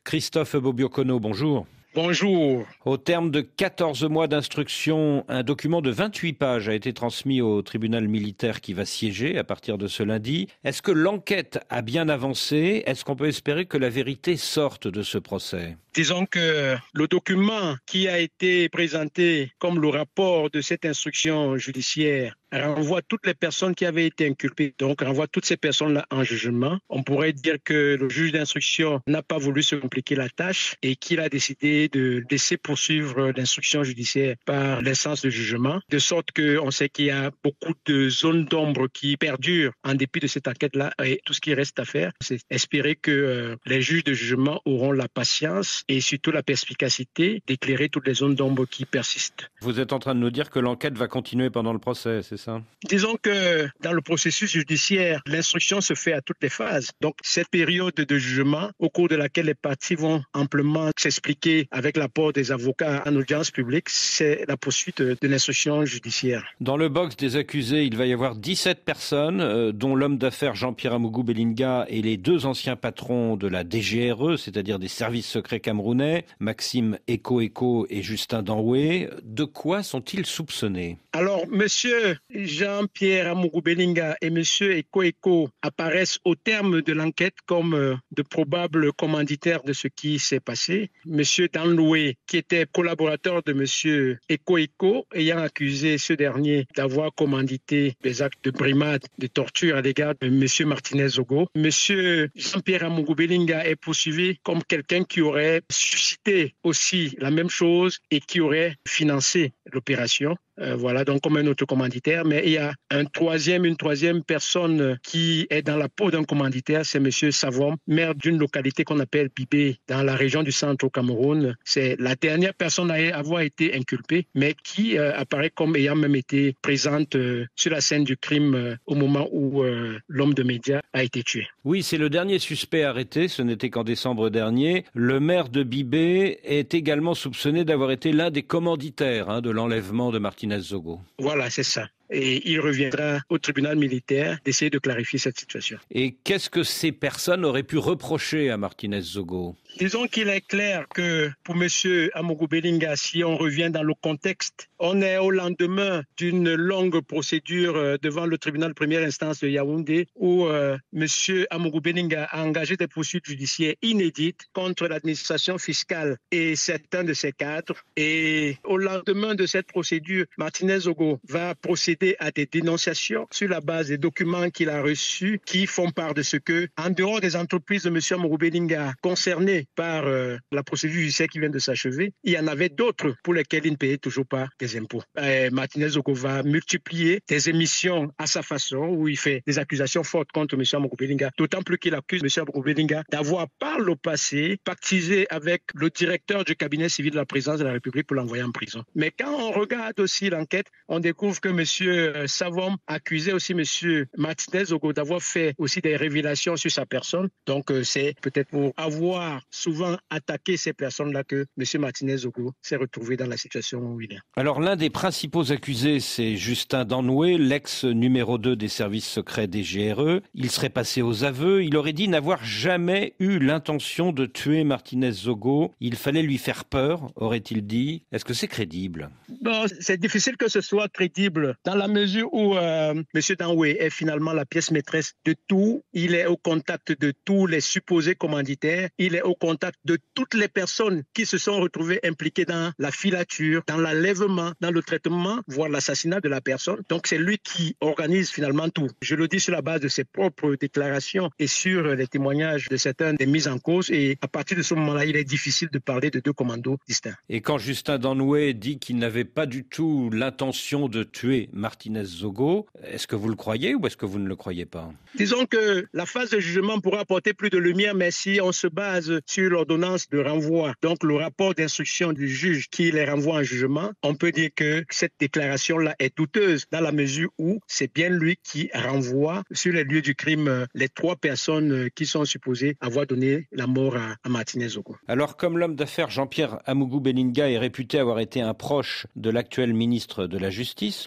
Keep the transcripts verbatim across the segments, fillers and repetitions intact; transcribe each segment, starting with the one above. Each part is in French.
Christophe Bobiokono, bonjour. Bonjour. Au terme de quatorze mois d'instruction, un document de vingt-huit pages a été transmis au tribunal militaire qui va siéger à partir de ce lundi. Est-ce que l'enquête a bien avancé? Est-ce qu'on peut espérer que la vérité sorte de ce procès? Disons que le document qui a été présenté comme le rapport de cette instruction judiciaire renvoie toutes les personnes qui avaient été inculpées, donc renvoie toutes ces personnes-là en jugement. On pourrait dire que le juge d'instruction n'a pas voulu se compliquer la tâche et qu'il a décidé de laisser poursuivre l'instruction judiciaire par l'instance de jugement, de sorte qu'on sait qu'il y a beaucoup de zones d'ombre qui perdurent en dépit de cette enquête-là, et tout ce qui reste à faire, c'est espérer que euh, les juges de jugement auront la patience et surtout la perspicacité d'éclairer toutes les zones d'ombre qui persistent. Vous êtes en train de nous dire que l'enquête va continuer pendant le procès, c'est ça? Disons que dans le processus judiciaire, l'instruction se fait à toutes les phases. Donc cette période de jugement, au cours de laquelle les parties vont amplement s'expliquer avec l'apport des avocats en audience publique, c'est la poursuite de l'instruction judiciaire. Dans le box des accusés, il va y avoir dix-sept personnes, euh, dont l'homme d'affaires Jean-Pierre Amougou Belinga et les deux anciens patrons de la D G R E, c'est-à-dire des services secrets camerounais, Maxime Eko Eko et Justin Danoué. De quoi sont-ils soupçonnés? Alors, monsieur Jean-Pierre Amougou Belinga et monsieur Eko Eko apparaissent au terme de l'enquête comme euh, de probables commanditaires de ce qui s'est passé. Monsieur Danoué, qui était collaborateur de monsieur Eko Eko, ayant accusé ce dernier d'avoir commandité des actes de brimade, de torture à l'égard de monsieur Martinez Zogo. Monsieur Jean-Pierre Amougou Belinga est poursuivi comme quelqu'un qui aurait suscité aussi la même chose et qui aurait financé l'opération. Euh, voilà, donc comme un autre commanditaire. Mais il y a un troisième, une troisième personne qui est dans la peau d'un commanditaire, c'est monsieur Savom, maire d'une localité qu'on appelle Bibé, dans la région du centre au Cameroun. C'est la dernière personne à avoir été inculpée, mais qui euh, apparaît comme ayant même été présente euh, sur la scène du crime euh, au moment où euh, l'homme de médias a été tué. Oui, c'est le dernier suspect arrêté, ce n'était qu'en décembre dernier. Le maire de Bibé est également soupçonné d'avoir été l'un des commanditaires hein, de l'enlèvement de Martinez Zogo. Voilà, c'est ça. Et il reviendra au tribunal militaire d'essayer de clarifier cette situation. Et qu'est-ce que ces personnes auraient pu reprocher à Martinez Zogo? Disons qu'il est clair que pour M. Amougou Belinga, si on revient dans le contexte, on est au lendemain d'une longue procédure devant le tribunal de première instance de Yaoundé où euh, M. Amougou Belinga a engagé des poursuites judiciaires inédites contre l'administration fiscale et certains de ses cadres. Et au lendemain de cette procédure, Martinez Zogo va procéder à des dénonciations sur la base des documents qu'il a reçus qui font part de ce que, en dehors des entreprises de M. Amougou Belinga concernées par euh, la procédure judiciaire qui vient de s'achever, il y en avait d'autres pour lesquels il ne payait toujours pas des impôts. Et Martinez Zogo va multiplier des émissions à sa façon où il fait des accusations fortes contre M. Amougou Belinga, d'autant plus qu'il accuse M. Amougou Belinga d'avoir par le passé pactisé avec le directeur du cabinet civil de la présidence de la République pour l'envoyer en prison. Mais quand on regarde aussi l'enquête, on découvre que M. Savom accusait aussi M. Martinez Zogo d'avoir fait aussi des révélations sur sa personne. Donc euh, c'est peut-être pour avoir souvent attaqué ces personnes-là que M. Martinez Zogo s'est retrouvé dans la situation où il est. Alors l'un des principaux accusés, c'est Justin Danoué, l'ex numéro deux des services secrets des G R E. Il serait passé aux aveux. Il aurait dit n'avoir jamais eu l'intention de tuer Martinez Zogo. Il fallait lui faire peur, aurait-il dit. Est-ce que c'est crédible? Bon, c'est difficile que ce soit crédible dans la mesure où euh, M. Danoué est finalement la pièce maîtresse de tout. Il est au contact de tous les supposés commanditaires. Il est au contact de toutes les personnes qui se sont retrouvées impliquées dans la filature, dans l'enlèvement, dans le traitement, voire l'assassinat de la personne. Donc c'est lui qui organise finalement tout. Je le dis sur la base de ses propres déclarations et sur les témoignages de certains des mises en cause. Et à partir de ce moment-là, il est difficile de parler de deux commandos distincts. Et quand Justin Danoué dit qu'il n'avait pas du tout l'intention de tuer Martinez Zogo, est-ce que vous le croyez ou est-ce que vous ne le croyez pas? Disons que la phase de jugement pourra apporter plus de lumière, mais si on se base sur l'ordonnance de renvoi, donc le rapport d'instruction du juge qui les renvoie en jugement, on peut dire que cette déclaration-là est douteuse dans la mesure où c'est bien lui qui renvoie sur les lieux du crime les trois personnes qui sont supposées avoir donné la mort à, à Martinez Zogo. Alors comme l'homme d'affaires Jean-Pierre Amougou Belinga est réputé avoir été un proche de l'actuel ministre de la Justice, Laurent Esso,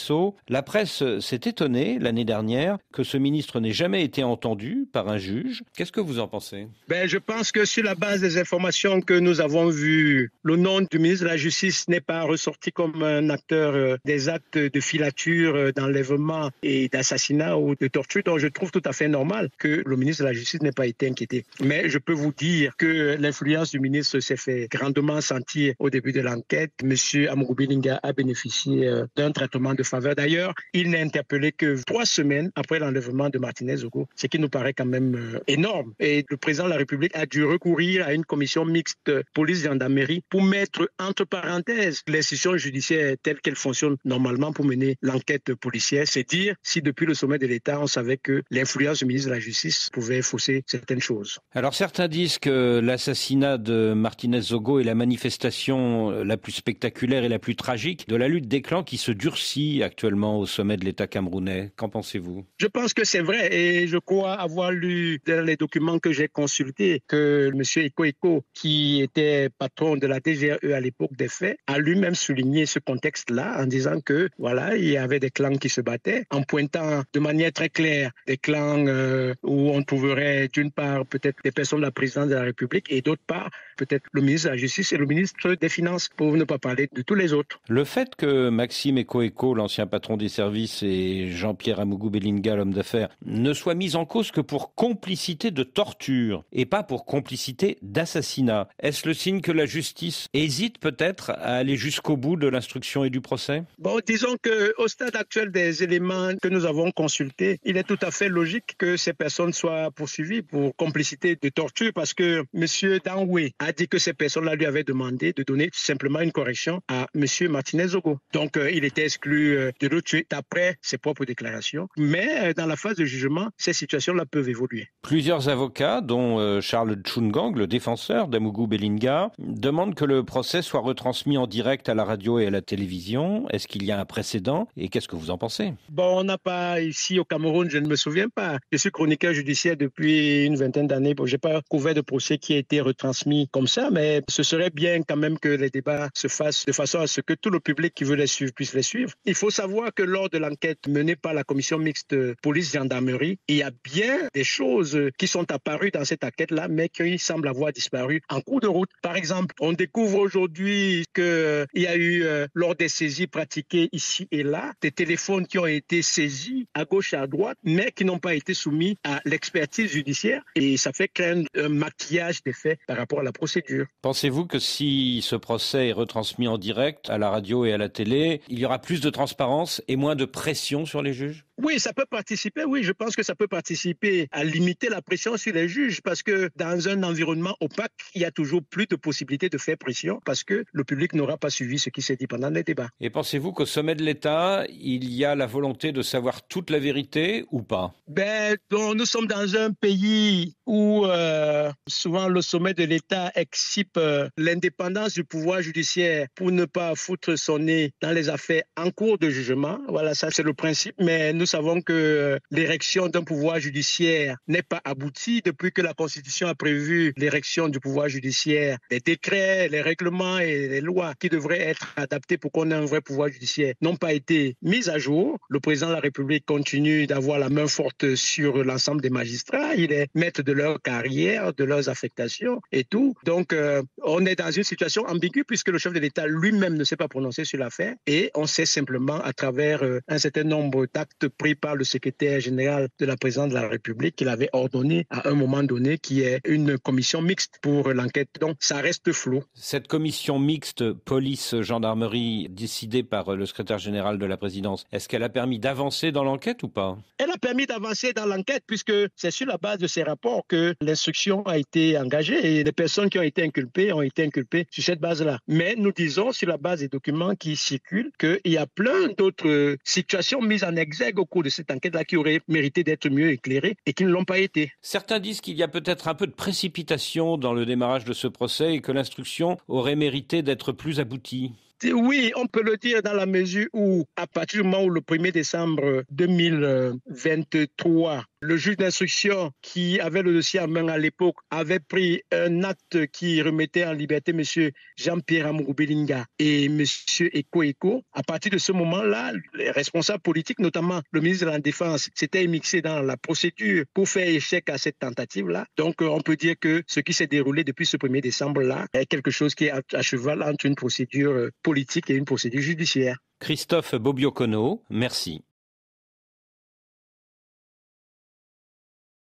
Sceaux. La presse s'est étonnée l'année dernière que ce ministre n'ait jamais été entendu par un juge. Qu'est-ce que vous en pensez? Ben, je pense que sur la base des informations que nous avons vues, le nom du ministre de la Justice n'est pas ressorti comme un acteur des actes de filature, d'enlèvement et d'assassinat ou de torture. Donc je trouve tout à fait normal que le ministre de la Justice n'ait pas été inquiété. Mais je peux vous dire que l'influence du ministre s'est fait grandement sentir au début de l'enquête. Monsieur Amougou Belinga a bénéficié d'un traitement de faveur. D'ailleurs, il n'est interpellé que trois semaines après l'enlèvement de Martinez Zogo, ce qui nous paraît quand même énorme. Et le président de la République a dû recourir à une commission mixte police-gendarmerie pour mettre entre parenthèses l'institution judiciaire telle qu'elle fonctionne normalement pour mener l'enquête policière. C'est dire si depuis le sommet de l'État, on savait que l'influence du ministre de la Justice pouvait fausser certaines choses. Alors certains disent que l'assassinat de Martinez Zogo est la manifestation la plus spectaculaire et la plus tragique de la lutte des clans qui se durcit actuellement au sommet de l'État camerounais. Qu'en pensez-vous? Je pense que c'est vrai et je crois avoir lu dans les documents que j'ai consultés que M. Eko Eko, qui était patron de la D G R E à l'époque des faits, a lui-même souligné ce contexte-là en disant que voilà, il y avait des clans qui se battaient, en pointant de manière très claire des clans euh, où on trouverait d'une part peut-être des personnes de la présidence de la République et d'autre part peut-être le ministre de la Justice et le ministre des Finances, pour ne pas parler de tous les autres. Le fait que Maxime Eko Eko, l'ancien patron des services, et Jean-Pierre Amougou Belinga, l'homme d'affaires, ne soient mis en cause que pour complicité de torture et pas pour complicité d'assassinat, est-ce le signe que la justice hésite peut-être à aller jusqu'au bout de l'instruction et du procès? Bon, disons qu'au stade actuel des éléments que nous avons consultés, il est tout à fait logique que ces personnes soient poursuivies pour complicité de torture parce que M. Danoué a dit que ces personnes-là lui avaient demandé de donner simplement une correction à M. Martinez Zogo. Donc, euh, il était exclu euh, de le tuer d'après ses propres déclarations. Mais euh, dans la phase de jugement, ces situations-là peuvent évoluer. Plusieurs avocats, dont euh, Charles Tchungang, le défenseur d'Amougou Belinga, demandent que le procès soit retransmis en direct à la radio et à la télévision. Est-ce qu'il y a un précédent? Et qu'est-ce que vous en pensez? Bon, on n'a pas ici au Cameroun, je ne me souviens pas. Je suis chroniqueur judiciaire depuis une vingtaine d'années. Bon, je n'ai pas couvert de procès qui a été retransmis comme ça, mais ce serait bien quand même que les débats se fassent de façon à ce que tout le public qui veut les suivre puisse les suivre. Il faut savoir que lors de l'enquête menée par la commission mixte police-gendarmerie, il y a bien des choses qui sont apparues dans cette enquête-là, mais qui semblent avoir disparu en cours de route. Par exemple, on découvre aujourd'hui qu'il y a eu, euh, lors des saisies pratiquées ici et là, des téléphones qui ont été saisis à gauche et à droite, mais qui n'ont pas été soumis à l'expertise judiciaire. Et ça fait craindre un maquillage des faits par rapport à la procédure. Pensez-vous que si ce procès est retransmis en direct à la radio et à la télé, il y aura plus de transparence et moins de pression sur les juges? Oui, ça peut participer, oui, je pense que ça peut participer à limiter la pression sur les juges parce que dans un environnement opaque, il y a toujours plus de possibilités de faire pression parce que le public n'aura pas suivi ce qui s'est dit pendant les débats. Et pensez-vous qu'au sommet de l'État, il y a la volonté de savoir toute la vérité ou pas? Ben, donc, nous sommes dans un pays où euh, souvent le sommet de l'État excipe euh, l'indépendance du pouvoir judiciaire pour ne pas foutre son nez dans les affaires en cours de jugement. Voilà, ça c'est le principe, mais nous Nous savons que l'érection d'un pouvoir judiciaire n'est pas aboutie depuis que la Constitution a prévu l'érection du pouvoir judiciaire. Les décrets, les règlements et les lois qui devraient être adaptés pour qu'on ait un vrai pouvoir judiciaire n'ont pas été mis à jour. Le président de la République continue d'avoir la main forte sur l'ensemble des magistrats. Il est maître de leur carrière, de leurs affectations et tout. Donc, euh, on est dans une situation ambiguë puisque le chef de l'État lui-même ne s'est pas prononcé sur l'affaire et on sait simplement à travers euh, un certain nombre d'actes pris par le secrétaire général de la présidence de la République qu'il avait ordonné à un moment donné qu'il y ait une commission mixte pour l'enquête. Donc ça reste flou. Cette commission mixte police-gendarmerie décidée par le secrétaire général de la présidence, est-ce qu'elle a permis d'avancer dans l'enquête ou pas? Elle a permis d'avancer dans l'enquête puisque c'est sur la base de ces rapports que l'instruction a été engagée et les personnes qui ont été inculpées ont été inculpées sur cette base-là. Mais nous disons sur la base des documents qui circulent qu'il y a plein d'autres situations mises en exergue au cours de cette enquête-là qui auraient mérité d'être mieux éclairées et qui ne l'ont pas été. Certains disent qu'il y a peut-être un peu de précipitation dans le démarrage de ce procès et que l'instruction aurait mérité d'être plus aboutie. Oui, on peut le dire dans la mesure où, à partir du moment où le premier décembre deux mille vingt-trois, le juge d'instruction qui avait le dossier en main à l'époque avait pris un acte qui remettait en liberté M. Jean-Pierre Amourou Belinga et M. Eko Eko. À partir de ce moment-là, les responsables politiques, notamment le ministre de la Défense, s'étaient immixés dans la procédure pour faire échec à cette tentative-là. Donc, on peut dire que ce qui s'est déroulé depuis ce premier décembre-là est quelque chose qui est à cheval entre une procédure politique et une procédure judiciaire. Christophe Bobiokono, merci.